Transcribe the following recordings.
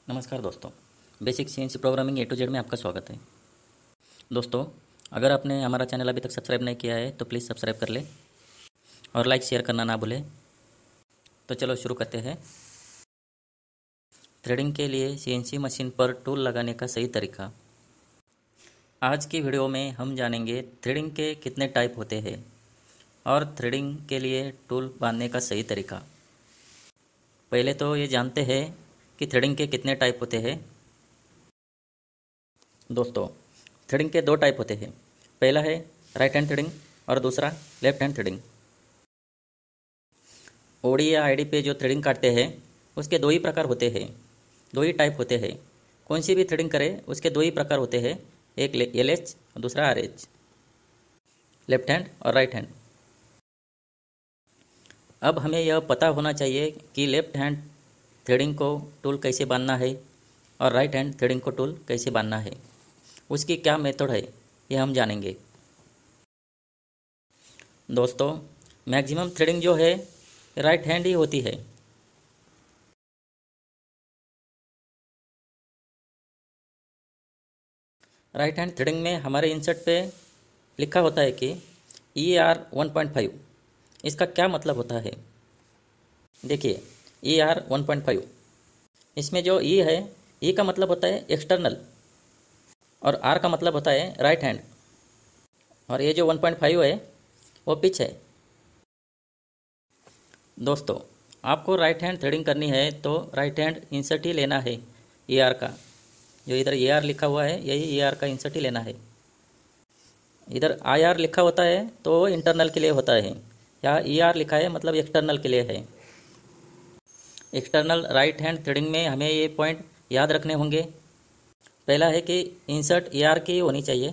नमस्कार दोस्तों, basic CNC programming A to Z में आपका स्वागत है। दोस्तों, अगर आपने हमारा चैनल अभी तक सब्सक्राइब नहीं किया है तो प्लीज़ सब्सक्राइब कर ले और लाइक शेयर करना ना भूलें। तो चलो शुरू करते हैं। थ्रेडिंग के लिए सीएनसी मशीन पर टूल लगाने का सही तरीका। आज की वीडियो में हम जानेंगे थ्रेडिंग के कितने टाइप होते हैं और थ्रेडिंग के लिए टूल बांधने का सही तरीका। पहले तो ये जानते हैं कि थ्रेडिंग के कितने टाइप होते हैं। दोस्तों, थ्रेडिंग के दो टाइप होते हैं। पहला है राइट हैंड थ्रेडिंग और दूसरा लेफ्ट हैंड थ्रेडिंग। ओडी या आईडी पे जो थ्रेडिंग काटते हैं उसके दो ही प्रकार होते हैं, दो ही टाइप होते हैं। कौन सी भी थ्रेडिंग करें उसके दो ही प्रकार होते हैं, एक एलएच और दूसरा आरएच, लेफ्ट हैंड और राइट हैंड। अब हमें यह पता होना चाहिए कि लेफ्ट हैंड थ्रेडिंग को टूल कैसे बांधना है और राइट हैंड थ्रेडिंग को टूल कैसे बांधना है, उसकी क्या मेथड है ये हम जानेंगे। दोस्तों, मैक्सिमम थ्रेडिंग जो है राइट हैंड ही होती है। राइट हैंड थ्रेडिंग में हमारे इंसर्ट पे लिखा होता है कि ER 1.5। इसका क्या मतलब होता है? देखिए, ER 1.5, इसमें जो ई है, ई का मतलब होता है एक्सटर्नल और आर का मतलब होता है राइट हैंड, और ये जो 1.5 है वो पिच है। दोस्तों, आपको राइट हैंड थ्रेडिंग करनी है तो राइट हैंड इंसर्ट ही लेना है। ER का जो इधर ER लिखा हुआ है यही ER का इंसर्ट ही लेना है। इधर IR लिखा होता है तो वो इंटरनल के लिए होता है, या ER लिखा है मतलब एक्सटर्नल के लिए है। एक्सटर्नल राइट हैंड थ्रेडिंग में हमें ये पॉइंट याद रखने होंगे। पहला है कि इंसर्ट ER की होनी चाहिए,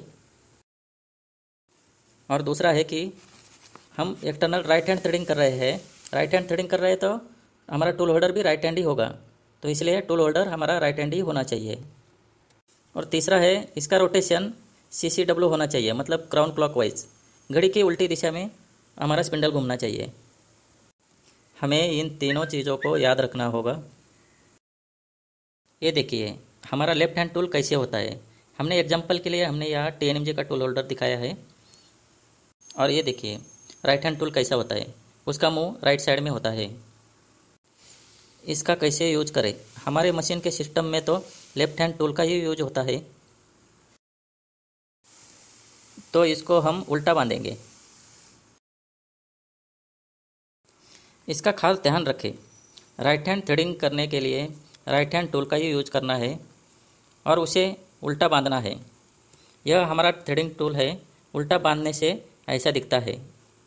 और दूसरा है कि हम एक्सटर्नल राइट हैंड थ्रेडिंग कर रहे हैं। राइट हैंड थ्रेडिंग कर रहे हैं तो हमारा टूल होल्डर भी राइट हैंड ही होगा, तो इसलिए टूल होल्डर हमारा राइट हैंड ही होना चाहिए। और तीसरा है इसका रोटेशन CCW होना चाहिए, मतलब क्राउन क्लॉकवाइज, घड़ी की उल्टी दिशा में हमारा स्पिंडल घूमना चाहिए। हमें इन तीनों चीज़ों को याद रखना होगा। ये देखिए हमारा लेफ्ट हैंड टूल कैसे होता है। हमने एग्जांपल के लिए हमने यहाँ TNMJ का टूल होल्डर दिखाया है, और ये देखिए राइट हैंड टूल कैसा होता है। उसका मुंह राइट साइड में होता है। इसका कैसे यूज करें? हमारे मशीन के सिस्टम में तो लेफ्ट हैंड टूल का ही यूज होता है, तो इसको हम उल्टा बांधेंगे। इसका खास ध्यान रखें, राइट हैंड थ्रेडिंग करने के लिए राइट हैंड टूल का ही यूज करना है और उसे उल्टा बांधना है। यह हमारा थ्रेडिंग टूल है, उल्टा बांधने से ऐसा दिखता है।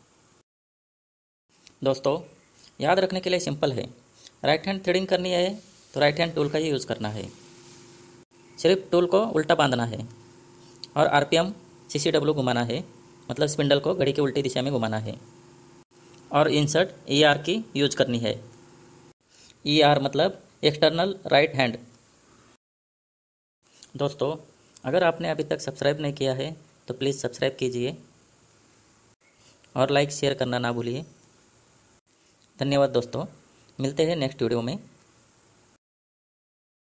दोस्तों, याद रखने के लिए सिंपल है, राइट हैंड थ्रेडिंग करनी है तो राइट हैंड टूल का ही यूज़ करना है। सिर्फ टूल को उल्टा बांधना है और RPM CCW घुमाना है, मतलब स्पिंडल को घड़ी की उल्टी दिशा में घुमाना है, और इंसर्ट ER की यूज करनी है। ER मतलब एक्सटर्नल राइट हैंड। दोस्तों, अगर आपने अभी तक सब्सक्राइब नहीं किया है तो प्लीज़ सब्सक्राइब कीजिए और लाइक शेयर करना ना भूलिए। धन्यवाद दोस्तों, मिलते हैं नेक्स्ट वीडियो में।